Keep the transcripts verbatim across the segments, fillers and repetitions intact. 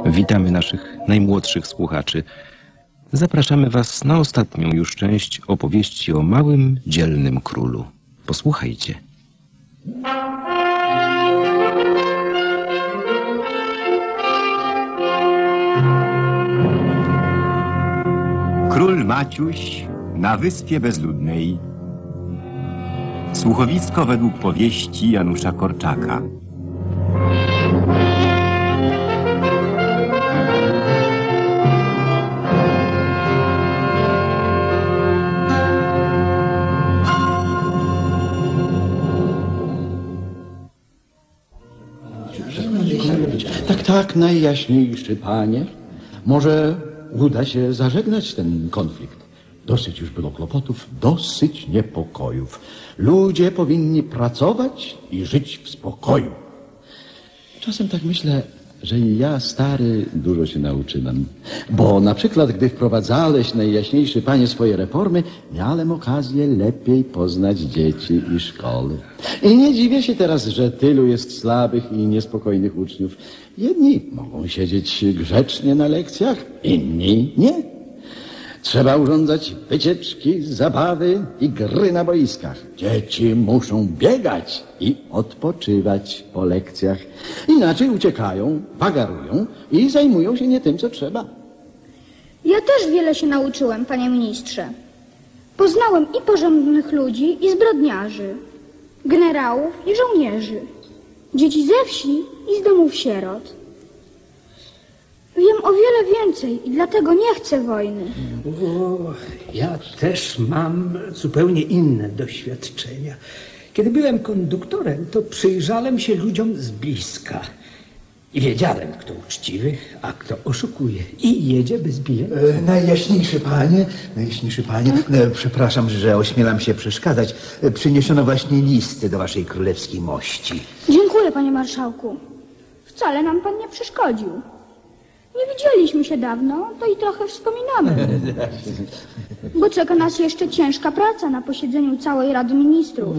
Witamy naszych najmłodszych słuchaczy. Zapraszamy Was na ostatnią już część opowieści o małym, dzielnym królu. Posłuchajcie. Król Maciuś na Wyspie Bezludnej. Słuchowisko według powieści Janusza Korczaka. Tak, tak, najjaśniejszy panie. Może uda się zażegnać ten konflikt. Dosyć już było kłopotów, dosyć niepokojów. Ludzie powinni pracować i żyć w spokoju. Czasem tak myślę, że i ja, stary, dużo się nauczyłem. Bo na przykład, gdy wprowadzałeś, najjaśniejszy panie, swoje reformy, miałem okazję lepiej poznać dzieci i szkoły. I nie dziwię się teraz, że tylu jest słabych i niespokojnych uczniów. Jedni mogą siedzieć grzecznie na lekcjach, inni nie. Trzeba urządzać wycieczki, zabawy i gry na boiskach. Dzieci muszą biegać i odpoczywać po lekcjach. Inaczej uciekają, wagarują i zajmują się nie tym, co trzeba. Ja też wiele się nauczyłem, panie ministrze. Poznałem i porządnych ludzi, i zbrodniarzy, generałów i żołnierzy, dzieci ze wsi i z domów sierot. Wiem o wiele więcej i dlatego nie chcę wojny. O, ja też mam zupełnie inne doświadczenia. Kiedy byłem konduktorem, to przyjrzałem się ludziom z bliska. I wiedziałem, kto uczciwy, a kto oszukuje. I jedzie bez biletu. E, najjaśniejszy panie, najjaśniejszy panie, e, przepraszam, że ośmielam się przeszkadzać. E, przyniesiono właśnie listy do waszej królewskiej mości. Dziękuję, panie marszałku. Wcale nam pan nie przeszkodził. Nie widzieliśmy się dawno, to i trochę wspominamy. Bo czeka nas jeszcze ciężka praca na posiedzeniu całej Rady Ministrów.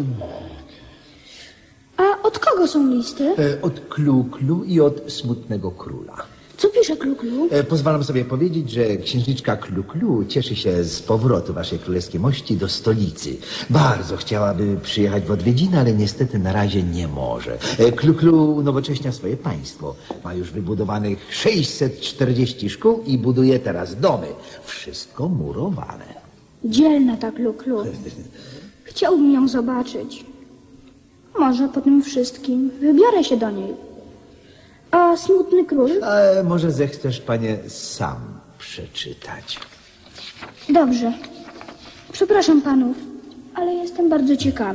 A od kogo są listy? E, od Kluklu i od Smutnego Króla. Co pisze Kluklu? E, pozwalam sobie powiedzieć, że księżniczka Kluklu cieszy się z powrotu waszej królewskiej mości do stolicy. Bardzo chciałaby przyjechać w odwiedziny, ale niestety na razie nie może. E, Kluklu unowocześnia swoje państwo. Ma już wybudowanych sześćset czterdzieści szkół i buduje teraz domy. Wszystko murowane. Dzielna ta Kluklu. Chciałbym ją zobaczyć. Może po tym wszystkim wybiorę się do niej. A Smutny Król? A może zechcesz, panie, sam przeczytać. Dobrze. Przepraszam panów, ale jestem bardzo ciekawy.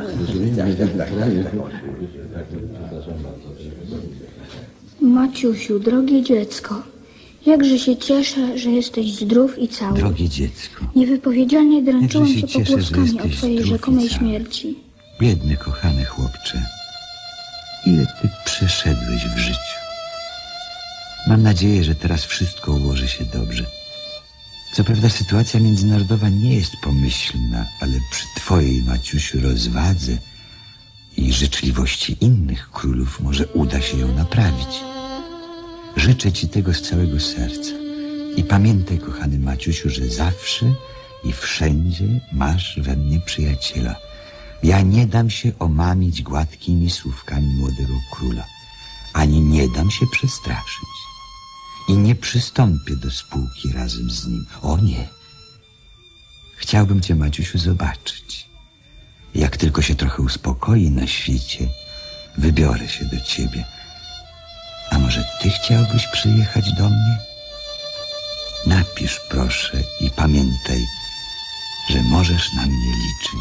Maciusiu, drogie dziecko, jakże się cieszę, że jesteś zdrów i cały. Drogie dziecko. Niewypowiedzialnie dręczyłam Jakże się się cieszę, że pogłoskami o jesteś twojej zdrów i rzekomej cały. śmierci. Biedny, kochany chłopcze. Ile ty przeszedłeś w życiu. Mam nadzieję, że teraz wszystko ułoży się dobrze. Co prawda sytuacja międzynarodowa nie jest pomyślna, ale przy twojej, Maciusiu, rozwadze i życzliwości innych królów może uda się ją naprawić. Życzę ci tego z całego serca. I pamiętaj, kochany Maciusiu, że zawsze i wszędzie masz we mnie przyjaciela. Ja nie dam się omamić gładkimi słówkami młodego króla, ani nie dam się przestraszyć. I nie przystąpię do spółki razem z nim. O nie. Chciałbym cię, Maciusiu, zobaczyć. Jak tylko się trochę uspokoi na świecie, wybiorę się do ciebie. A może ty chciałbyś przyjechać do mnie? Napisz, proszę, i pamiętaj, że możesz na mnie liczyć.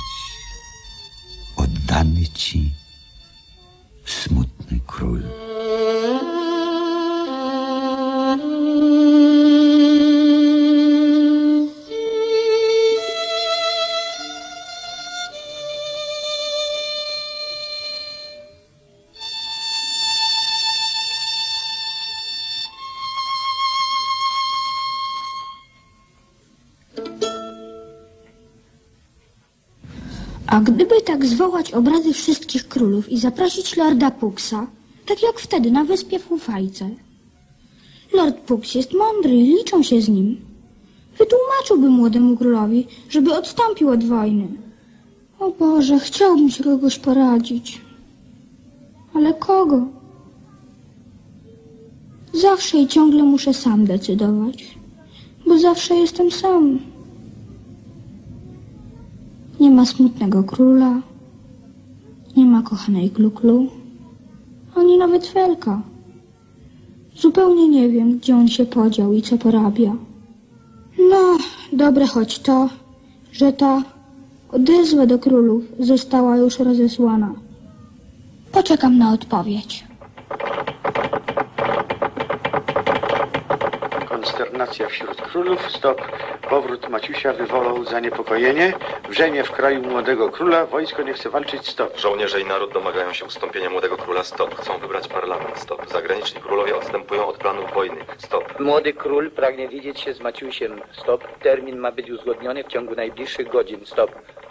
Oddany ci Smutny Król. A gdyby tak zwołać obrady wszystkich królów i zaprosić lorda Puxa, tak jak wtedy na wyspie w Ufajce, Lord Puks jest mądry i liczą się z nim. Wytłumaczyłby młodemu królowi, żeby odstąpił od wojny. O Boże, chciałbym się kogoś poradzić. Ale kogo? Zawsze i ciągle muszę sam decydować, bo zawsze jestem sam. Nie ma smutnego króla, nie ma kochanej Kluklu, ani nawet Felka. Zupełnie nie wiem, gdzie on się podział i co porabia. No, dobre choć to, że ta odezwa do królów została już rozesłana. Poczekam na odpowiedź. Konsternacja wśród królów. Stop. Powrót Maciusia wywołał zaniepokojenie. Wrzenie w kraju młodego króla. Wojsko nie chce walczyć. Stop. Żołnierze i naród domagają się ustąpienia młodego króla. Stop. Chcą wybrać parlament. Stop. Zagraniczni królowie odstępują od planów wojny. Stop. Młody król pragnie widzieć się z Maciusiem. Stop. Termin ma być uzgodniony w ciągu najbliższych godzin. Stop.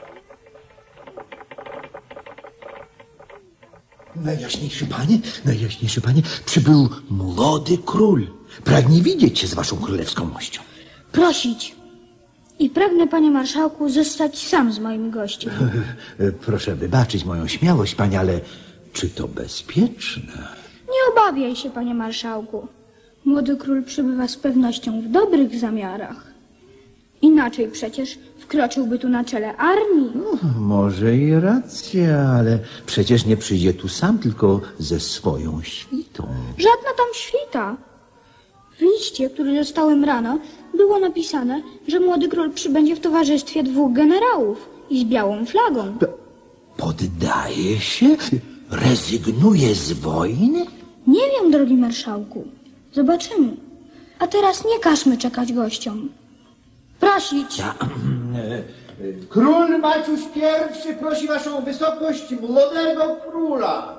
Najjaśniejszy panie, najjaśniejszy panie, przybył młody król. Pragnie widzieć się z waszą królewską mością. Prosić. I pragnę, panie marszałku, zostać sam z moim gościem. Proszę wybaczyć moją śmiałość, panie, ale czy to bezpieczne? Nie obawiaj się, panie marszałku. Młody król przybywa z pewnością w dobrych zamiarach. Inaczej przecież wkroczyłby tu na czele armii. No, może i racja, ale przecież nie przyjdzie tu sam, tylko ze swoją świtą. Żadna tam świta. W liście, który dostałem rano, było napisane, że młody król przybędzie w towarzystwie dwóch generałów i z białą flagą. Poddaje się? Rezygnuje z wojny? Nie wiem, drogi marszałku. Zobaczymy. A teraz nie każmy czekać gościom. Prosić. Ja, Król Maciuś pierwszy prosi waszą wysokość młodego króla.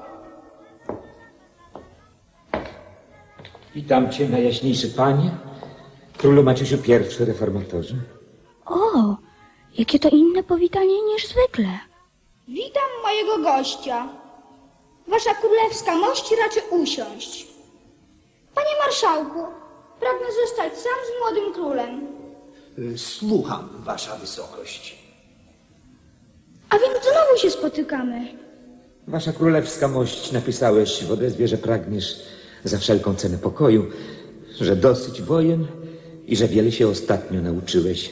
Witam cię, najjaśniejszy panie, królu Maciusiu pierwszy, reformatorze. O, jakie to inne powitanie niż zwykle. Witam mojego gościa. Wasza królewska mość raczy usiąść. Panie marszałku, pragnę zostać sam z młodym królem. Słucham, wasza wysokość. A więc znowu się spotykamy. Wasza królewska mość, napisałeś w odezwie, że pragniesz za wszelką cenę pokoju, że dosyć wojen i że wiele się ostatnio nauczyłeś.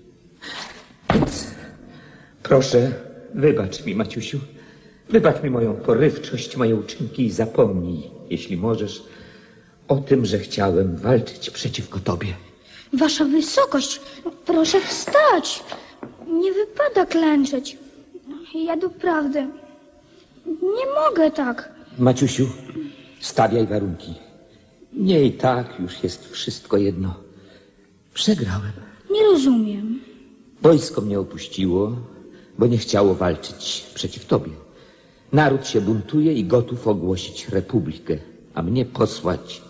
Więc proszę, wybacz mi, Maciusiu, wybacz mi moją porywczość, moje uczynki i zapomnij, jeśli możesz, o tym, że chciałem walczyć przeciwko tobie. Wasza wysokość, proszę wstać. Nie wypada klęczeć. Ja doprawdy nie mogę tak. Maciusiu, stawiaj warunki. Nie i tak już jest wszystko jedno. Przegrałem. Nie rozumiem. Wojsko mnie opuściło, bo nie chciało walczyć przeciw tobie. Naród się buntuje i gotów ogłosić republikę, a mnie posłać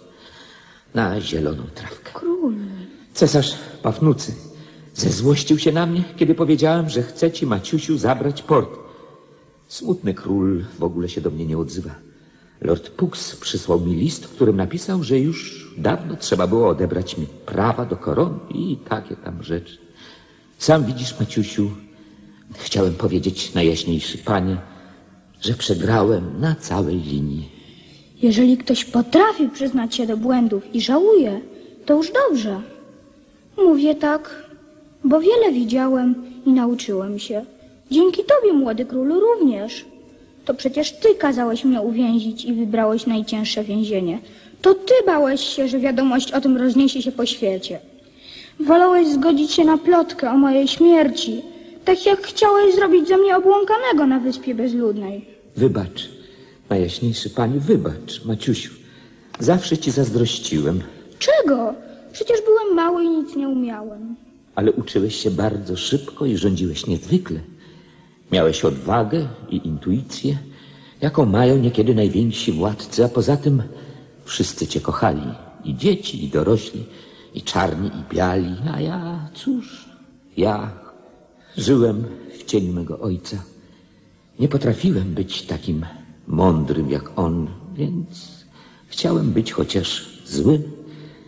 na zieloną trawkę. Król. Cesarz Pafnucy zezłościł się na mnie, kiedy powiedziałem, że chce ci, Maciusiu, zabrać port. Smutny król w ogóle się do mnie nie odzywa. Lord Puks przysłał mi list, w którym napisał, że już dawno trzeba było odebrać mi prawa do korony i takie tam rzeczy. Sam widzisz, Maciusiu, chciałem powiedzieć, najjaśniejszy panie, że przegrałem na całej linii. Jeżeli ktoś potrafi przyznać się do błędów i żałuje, to już dobrze. Mówię tak, bo wiele widziałem i nauczyłem się. Dzięki tobie, młody królu, również. To przecież ty kazałeś mnie uwięzić i wybrałeś najcięższe więzienie. To ty bałeś się, że wiadomość o tym rozniesie się po świecie. Wolałeś zgodzić się na plotkę o mojej śmierci, tak jak chciałeś zrobić ze mnie obłąkanego na Wyspie Bezludnej. Wybacz, najjaśniejszy panie, wybacz, Maciusiu. Zawsze ci zazdrościłem. Czego? Przecież byłem mały i nic nie umiałem. Ale uczyłeś się bardzo szybko i rządziłeś niezwykle. Miałeś odwagę i intuicję, jaką mają niekiedy najwięksi władcy, a poza tym wszyscy cię kochali. I dzieci, i dorośli, i czarni, i biali. A ja, cóż, ja żyłem w cieniu mego ojca. Nie potrafiłem być takim mądrym jak on, więc chciałem być chociaż złym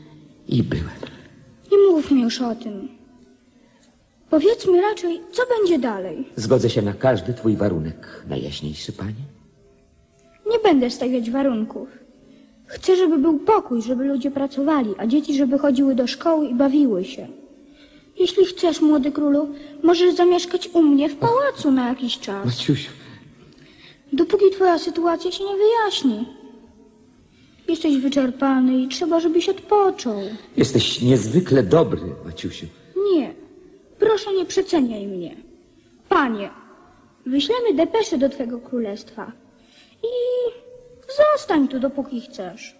I byłem. Nie mówmy już o tym. Powiedzmy raczej, co będzie dalej. Zgodzę się na każdy twój warunek, najjaśniejszy panie. Nie będę stawiać warunków. Chcę, żeby był pokój, żeby ludzie pracowali, a dzieci, żeby chodziły do szkoły i bawiły się. Jeśli chcesz, młody królu, możesz zamieszkać u mnie w pałacu na jakiś czas. Maciusiu. Dopóki twoja sytuacja się nie wyjaśni. Jesteś wyczerpany i trzeba, żebyś odpoczął. Jesteś niezwykle dobry, Maciusiu. Nie, proszę nie przeceniaj mnie. Panie, wyślemy depeszę do twego królestwa i zostań tu, dopóki chcesz.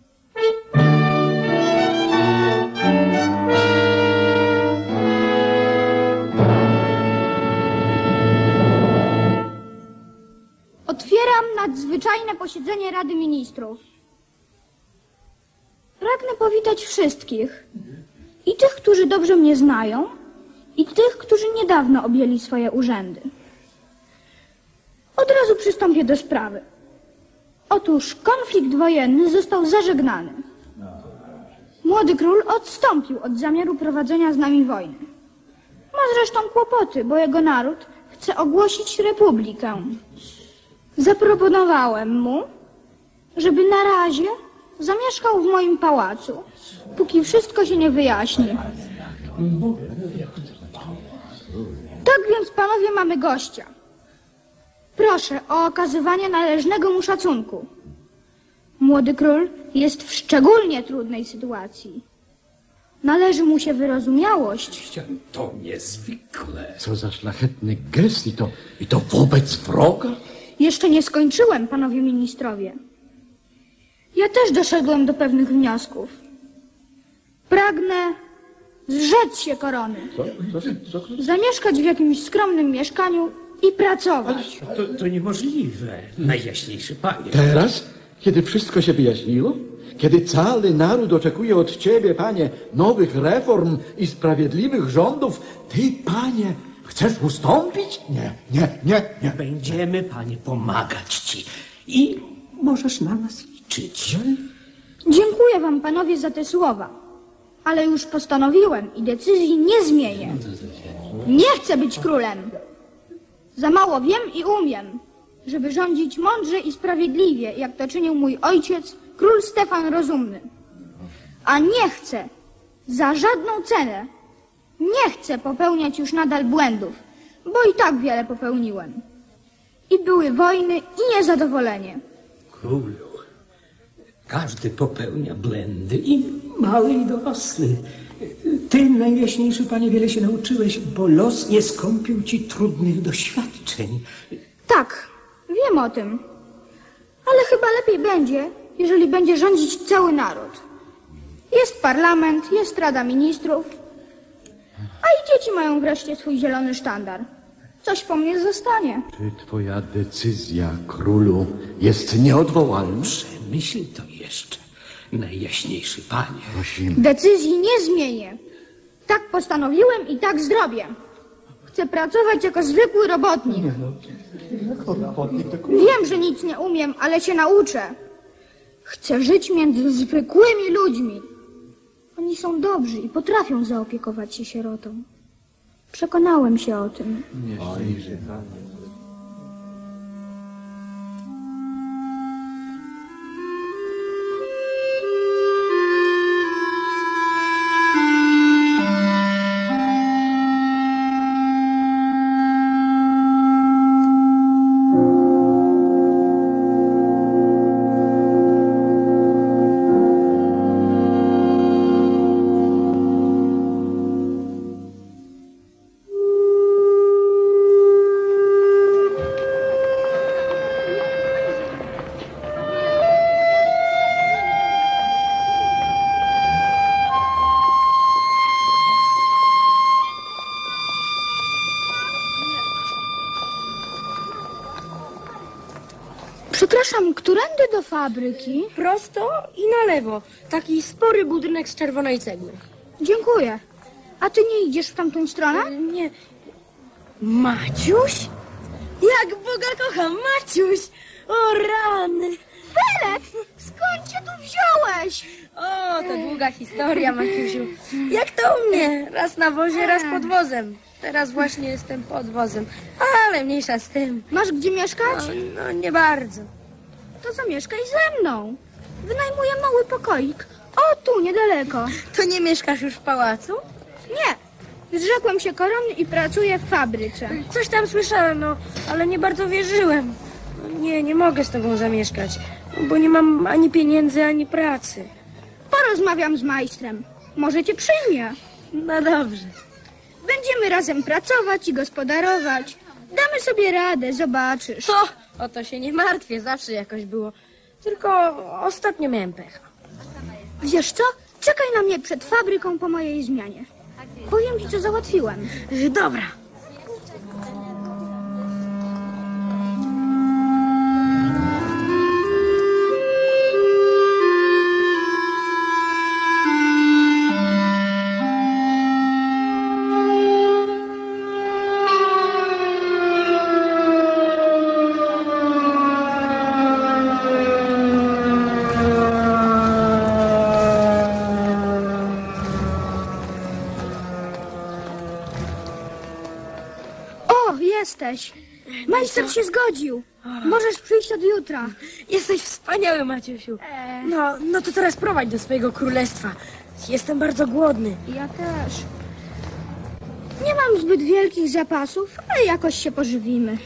Otwieram nadzwyczajne posiedzenie Rady Ministrów. Pragnę powitać wszystkich. I tych, którzy dobrze mnie znają, i tych, którzy niedawno objęli swoje urzędy. Od razu przystąpię do sprawy. Otóż konflikt wojenny został zażegnany. Młody król odstąpił od zamiaru prowadzenia z nami wojny. Ma zresztą kłopoty, bo jego naród chce ogłosić republikę. Zaproponowałem mu, żeby na razie zamieszkał w moim pałacu, póki wszystko się nie wyjaśni. Tak więc, panowie, mamy gościa. Proszę o okazywanie należnego mu szacunku. Młody król jest w szczególnie trudnej sytuacji. Należy mu się wyrozumiałość. To niezwykle. Co za szlachetny gest i to, i to wobec wroga? Jeszcze nie skończyłem, panowie ministrowie. Ja też doszedłem do pewnych wniosków. Pragnę zrzec się korony. Co? Co? Co? Zamieszkać w jakimś skromnym mieszkaniu i pracować. To, to niemożliwe, najjaśniejszy panie. Teraz, kiedy wszystko się wyjaśniło? Kiedy cały naród oczekuje od ciebie, panie, nowych reform i sprawiedliwych rządów, ty, panie, chcesz ustąpić? Nie, nie, nie, nie. Będziemy, panie, pomagać ci i możesz na nas liczyć. Dziękuję wam, panowie, za te słowa, ale już postanowiłem i decyzji nie zmienię. Nie chcę być królem. Za mało wiem i umiem, żeby rządzić mądrze i sprawiedliwie, jak to czynił mój ojciec, król Stefan Rozumny. A nie chcę, za żadną cenę, nie chcę popełniać już nadal błędów, bo i tak wiele popełniłem. I były wojny i niezadowolenie. Królu, każdy popełnia błędy, i mały, i dorosły. Ty, najjaśniejszy panie, wiele się nauczyłeś, bo los nie skąpił ci trudnych doświadczeń. Tak, wiem o tym. Ale chyba lepiej będzie, jeżeli będzie rządzić cały naród. Jest parlament, jest Rada Ministrów, a i dzieci mają wreszcie swój zielony sztandar. Coś po mnie zostanie. Czy twoja decyzja, królu, jest nieodwołalna? Przemyśl to jeszcze, najjaśniejszy panie. Prosimy. Decyzji nie zmienię. Tak postanowiłem i tak zrobię. Chcę pracować jako zwykły robotnik. Wiem, że nic nie umiem, ale się nauczę. Chcę żyć między zwykłymi ludźmi. Oni są dobrzy i potrafią zaopiekować się sierotą. Przekonałem się o tym. Przepraszam, którędy do fabryki? Prosto i na lewo. Taki spory budynek z czerwonej cegły. Dziękuję. A ty nie idziesz w tamtą stronę? Nie. Maciuś? Jak Boga kocham, Maciuś! O rany! Felek, skąd cię tu wziąłeś? O, to długa historia, Maciusiu. Jak to u mnie? Raz na wozie, raz pod wozem. Teraz właśnie jestem pod wozem, ale mniejsza z tym. Masz gdzie mieszkać? No, no nie bardzo. To zamieszkaj ze mną. Wynajmuję mały pokoik. O, tu, niedaleko. To nie mieszkasz już w pałacu? Nie. Zrzekłem się korony i pracuję w fabryce. Coś tam słyszałem, no, ale nie bardzo wierzyłem. No, nie, nie mogę z tobą zamieszkać, bo nie mam ani pieniędzy, ani pracy. Porozmawiam z majstrem. Może cię przyjmie. No dobrze. Będziemy razem pracować i gospodarować. Damy sobie radę, zobaczysz. O, o to się nie martwię, zawsze jakoś było. Tylko ostatnio miałem pecha. Wiesz co? Czekaj na mnie przed fabryką po mojej zmianie. Powiem ci, co załatwiłem. Dobra. Jesteś. Majster się zgodził. Możesz przyjść od jutra. Jesteś wspaniały, Maciusiu. No, no to teraz prowadź do swojego królestwa. Jestem bardzo głodny. Ja też. Nie mam zbyt wielkich zapasów, ale jakoś się pożywimy.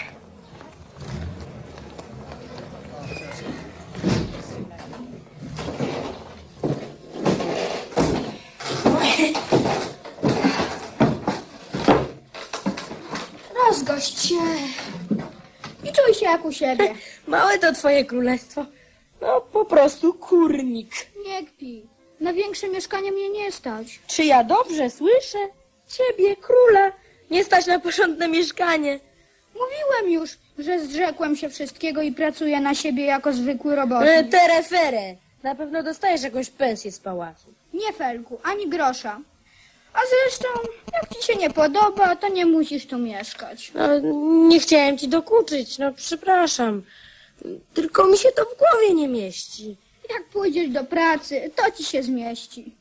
Rozgość się i czuj się jak u siebie. Małe to twoje królestwo. No po prostu kurnik. Nie kpij. Na większe mieszkanie mnie nie stać. Czy ja dobrze słyszę? Ciebie, króla, nie stać na porządne mieszkanie. Mówiłem już, że zrzekłem się wszystkiego i pracuję na siebie jako zwykły robotnik. E, Terefere, na pewno dostajesz jakąś pensję z pałacu. Nie, Felku, ani grosza. A zresztą, jak ci się nie podoba, to nie musisz tu mieszkać. No, nie chciałem ci dokuczyć, no przepraszam. Tylko mi się to w głowie nie mieści. Jak pójdziesz do pracy, to ci się zmieści.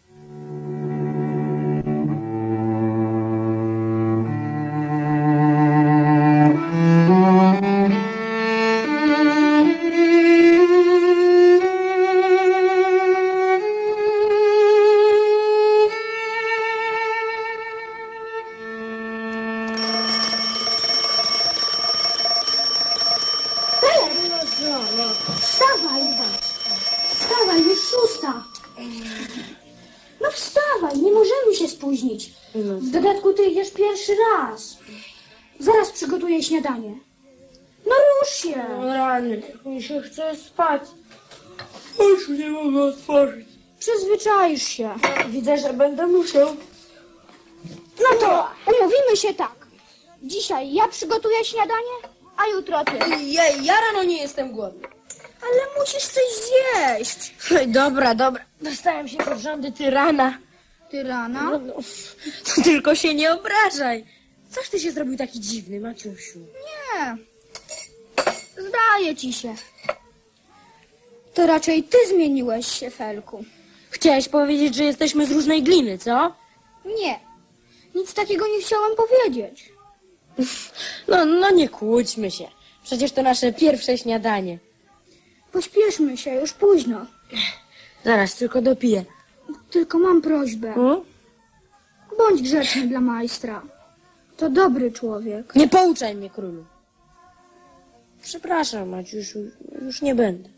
Wstawaj, wstawaj, już szósta. No wstawaj, nie możemy się spóźnić. W dodatku ty idziesz pierwszy raz. Zaraz przygotuję śniadanie. No rusz się. Rany, mi się chce spać. Już nie mogę otworzyć. Przyzwyczaisz się. Widzę, że będę musiał. No to umówimy się tak. Dzisiaj ja przygotuję śniadanie, a jutro ty. Ja, ja rano nie jestem głodny. Ale musisz coś zjeść. Dobra, dobra. Dostałem się pod rządy tyrana. Tyrana? No, no, tylko się nie obrażaj. Coś ty się zrobił taki dziwny, Maciusiu? Nie. Zdaje ci się. To raczej ty zmieniłeś się, Felku. Chciałeś powiedzieć, że jesteśmy z różnej gliny, co? Nie. Nic takiego nie chciałam powiedzieć. No, no nie kłóćmy się. Przecież to nasze pierwsze śniadanie. Pośpieszmy się, już późno. Zaraz, tylko dopiję. Tylko mam prośbę. Hmm? Bądź grzeczny dla majstra. To dobry człowiek. Nie pouczaj mnie, królu. Przepraszam, Maciusiu, już nie będę.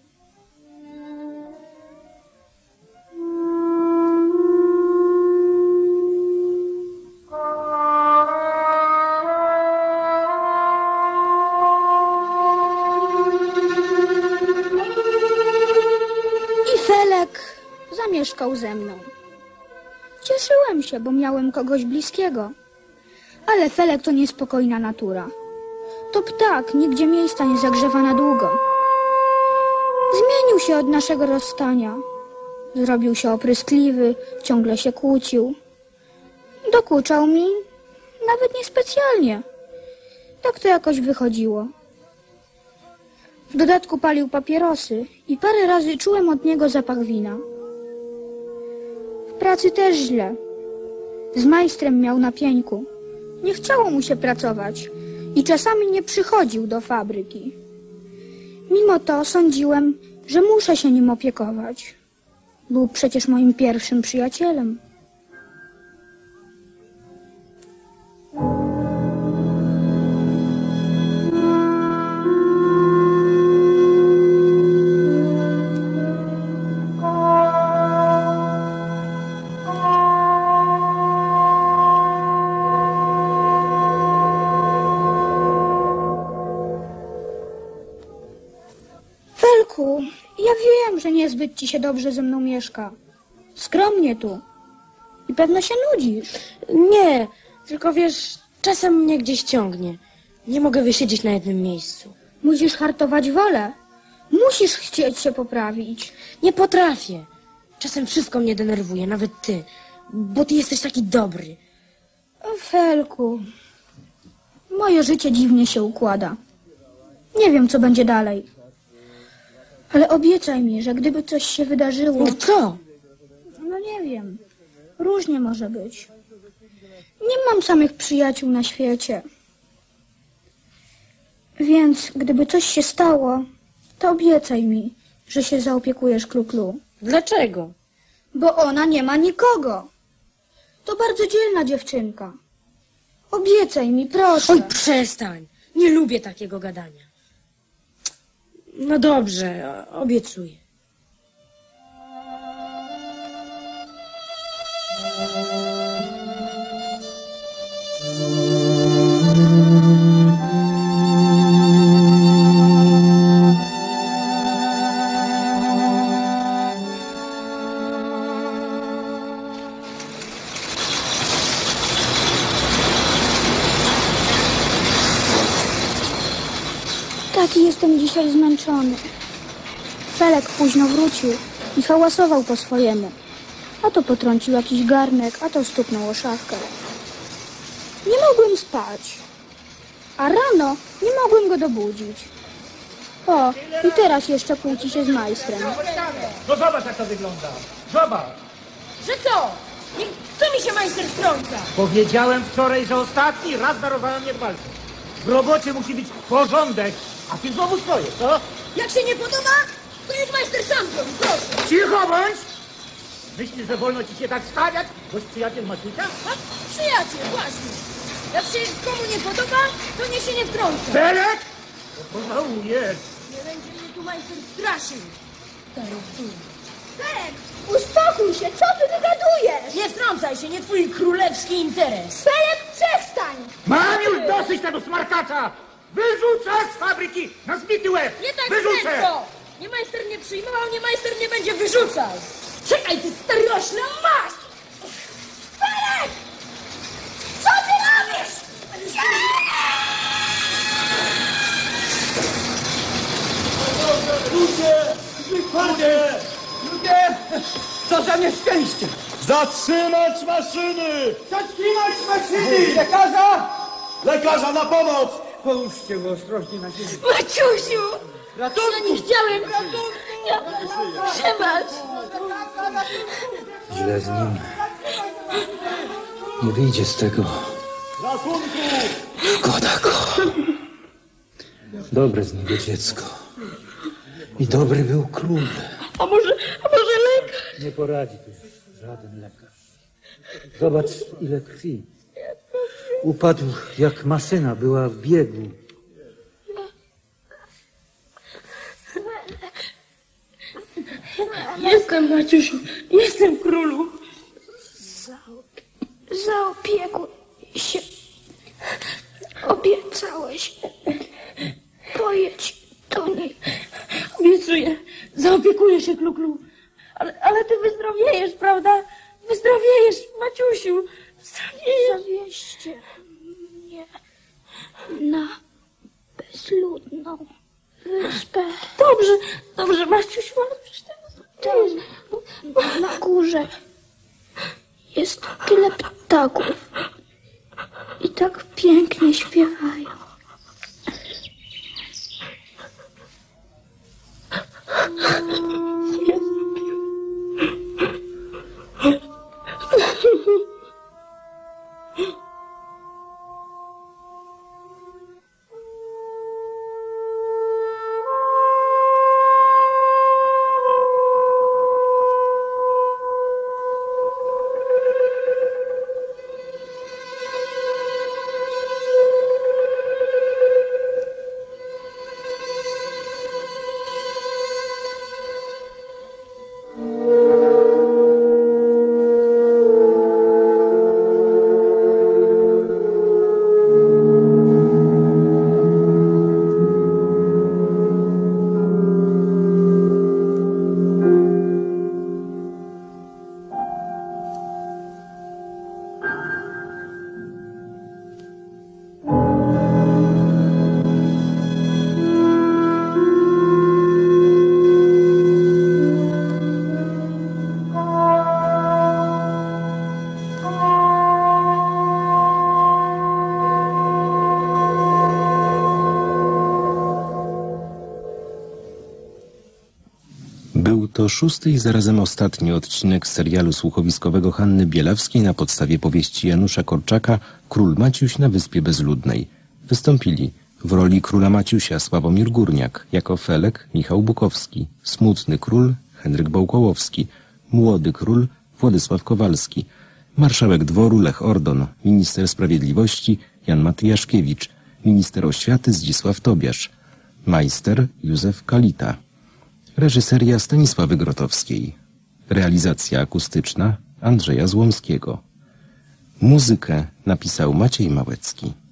Zamieszkał ze mną. Cieszyłem się, bo miałem kogoś bliskiego. Ale Felek to niespokojna natura. To ptak, nigdzie miejsca nie zagrzewa na długo. Zmienił się od naszego rozstania. Zrobił się opryskliwy, ciągle się kłócił. Dokuczał mi, nawet niespecjalnie. Tak to jakoś wychodziło. W dodatku palił papierosy i parę razy czułem od niego zapach wina. W pracy też źle. Z majstrem miał na pieńku. Nie chciało mu się pracować i czasami nie przychodził do fabryki. Mimo to sądziłem, że muszę się nim opiekować. Był przecież moim pierwszym przyjacielem. Felku, ja wiem, że niezbyt ci się dobrze ze mną mieszka. Skromnie tu. I pewno się nudzisz. Nie, tylko wiesz, czasem mnie gdzieś ciągnie. Nie mogę wysiedzieć na jednym miejscu. Musisz hartować wolę. Musisz chcieć się poprawić. Nie potrafię. Czasem wszystko mnie denerwuje, nawet ty. Bo ty jesteś taki dobry. O, Felku, moje życie dziwnie się układa. Nie wiem, co będzie dalej. Ale obiecaj mi, że gdyby coś się wydarzyło... No co? No nie wiem. Różnie może być. Nie mam samych przyjaciół na świecie. Więc gdyby coś się stało, to obiecaj mi, że się zaopiekujesz Klu-Klu. Dlaczego? Bo ona nie ma nikogo. To bardzo dzielna dziewczynka. Obiecaj mi, proszę. Oj, przestań. Nie lubię takiego gadania. No dobrze, obiecuję. Taki jestem dzisiaj zmęczony. Felek późno wrócił i hałasował po swojemu. A to potrącił jakiś garnek, a to stuknął o szafkę. Nie mogłem spać. A rano nie mogłem go dobudzić. O, i teraz jeszcze kłóci się z majstrem. No zobacz, jak to wygląda. Zobacz. Że co? Nie, co mi się majster wtrąca? Powiedziałem wczoraj, że ostatni raz darowałem nie walkę. W robocie musi być porządek, a ty znowu swoje, co? Jak się nie podoba, to niech majster sam zrobi, proszę. Cicho bądź! Myślisz, że wolno ci się tak stawiać? Boś przyjaciel Maciusia? A, przyjaciel, właśnie. Jak się komu nie podoba, to niech się nie wtrąca. Felek? To pożałujesz. Nie będzie mnie tu majster straszył. Stary tu. Felek, uspokój się, co ty wygadujesz? Nie wtrącaj się, nie twój królewski interes. Felek, przestań! Mam już dosyć tego smarkacza! Wyrzucę z fabryki na zbity łeb! Nie tak Wyrzucę! prędko! Nie majster nie przyjmował, nie majster nie będzie wyrzucał! Czekaj, ty starośla, masz! Felek! Co ty robisz? Ludzie! Ludzie! Ludzie! Co za nieszczęście! Zatrzymać maszyny! Zatrzymać maszyny! Lekarza! Lekarza na pomoc! Połóżcie go ostrożnie na ziemię. Maciusiu! Ratunku! Ja nie chciałem! Ja... Przebacz! Źle z nim. Nie wyjdzie z tego. Ratunku! Szkoda go. Dobre z niego dziecko. I dobry był król. A może, a może lekarz? Nie poradzi tu żaden lekarz. Zobacz, ile krwi. Upadł jak maszyna, była w biegu. Jestem, Maciusiu, jestem królu. Zaopiekuj się. Obiecałeś. Pojedź do niej. Obiecuję, zaopiekuję się, Klu-Klu. Ale, ale ty wyzdrowiejesz, prawda? Wyzdrowiejesz, Maciusiu. Wyzdrowiejesz. Zawieźcie mnie na bezludną wyspę. Dobrze, dobrze, Maciusiu, ale przecież tam na górze jest tyle ptaków i tak pięknie śpiewają. To szósty i zarazem ostatni odcinek serialu słuchowiskowego Hanny Bielawskiej na podstawie powieści Janusza Korczaka Król Maciuś na Wyspie Bezludnej. Wystąpili w roli króla Maciusia Sławomir Górniak, jako Felek Michał Bukowski, smutny król Henryk Bołkołowski, młody król Władysław Kowalski, marszałek dworu Lech Ordon, minister sprawiedliwości Jan Matyjaszkiewicz, minister oświaty Zdzisław Tobiasz, majster Józef Kalita. Reżyseria Stanisławy Grotowskiej. Realizacja akustyczna Andrzeja Złomskiego. Muzykę napisał Maciej Małecki.